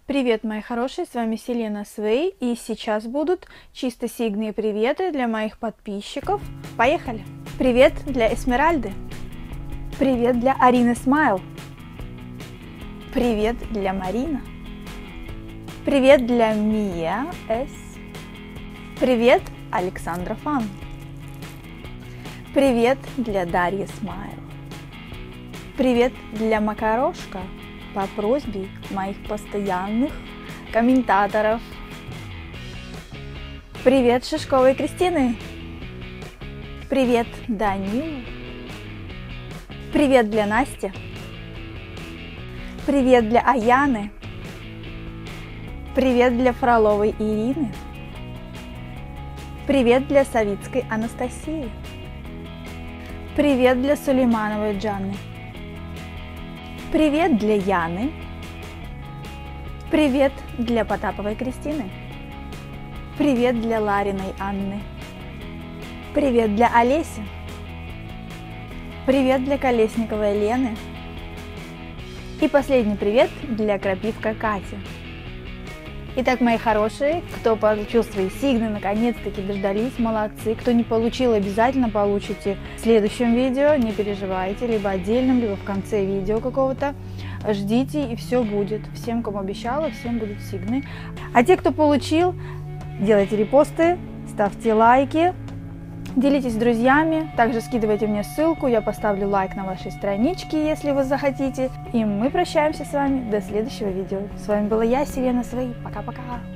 Привет, мои хорошие, с вами Селена Свей, и сейчас будут чисто сигные приветы для моих подписчиков. Поехали! Привет для Эсмеральды. Привет для Арины Смайл. Привет для Марина. Привет для Мия С. Привет, Александра Фан. Привет для Дарьи Смайл. Привет для Макарошка по просьбе моих постоянных комментаторов. Привет, Шишковой Кристины. Привет, Данил. Привет для Насти. Привет для Аяны. Привет для Фроловой Ирины. Привет для Савицкой Анастасии. Привет для Сулеймановой Джанны. Привет для Яны. Привет для Потаповой Кристины. Привет для Лариной Анны. Привет для Олеси. Привет для Колесниковой Лены. И последний привет для Крапивка Кати. Итак, мои хорошие, кто получил свои сигны, наконец-таки дождались, молодцы. Кто не получил, обязательно получите в следующем видео, не переживайте, либо отдельным, либо в конце видео какого-то. Ждите, и все будет. Всем, кому обещала, всем будут сигны. А те, кто получил, делайте репосты, ставьте лайки, делитесь с друзьями, также скидывайте мне ссылку, я поставлю лайк на вашей страничке, если вы захотите. И мы прощаемся с вами до следующего видео. С вами была я, Селена Свей. Пока-пока.